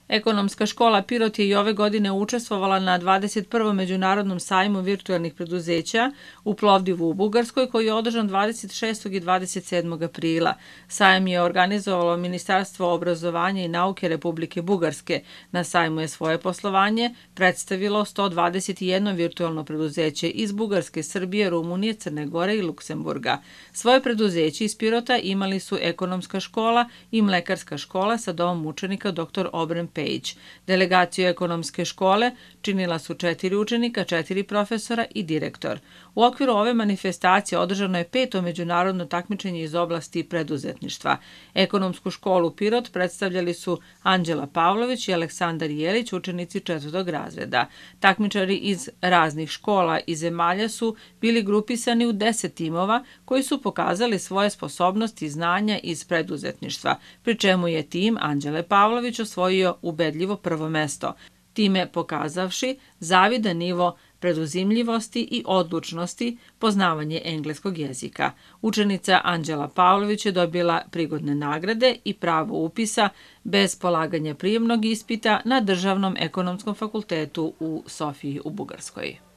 Ekonomska škola Pirot je i ove godine učestvovala na 21. međunarodnom sajmu virtualnih preduzeća u Plovdivu u Bugarskoj, koji je održan 26. i 27. aprila. Sajam je organizovalo Ministarstvo obrazovanja i nauke Republike Bugarske. Na sajmu je svoje poslovanje predstavilo 121 virtualno preduzeće iz Bugarske, Srbije, Rumunije, Crne Gore i Luksemburga. Svoje preduzeće iz Pirota imali su Ekonomska škola i Mlekarska škola sa domom učenika Dr. Obren Page. Delegaciju ekonomske škole činila su 4 učenika, 4 profesora i direktor. U okviru ove manifestacije održano je 5. međunarodno takmičenje iz oblasti preduzetništva. Ekonomsku školu Pirot predstavljali su Anđela Pavlović i Aleksandar Jelić, učenici 4. razreda. Takmičari iz raznih škola i zemalja su bili grupisani u 10 timova koji su pokazali svoje sposobnosti i znanja iz preduzetništva, pri čemu je tim Anđele Pavlović osvojio ubedljivo prvo mesto, time pokazavši zavidan nivo preduzimljivosti i odlučnosti, poznavanje engleskog jezika. Učenica Anđela Pavlović je dobila prigodne nagrade i pravo upisa bez polaganja prijemnog ispita na Državnom ekonomskom fakultetu u Sofiji u Bugarskoj.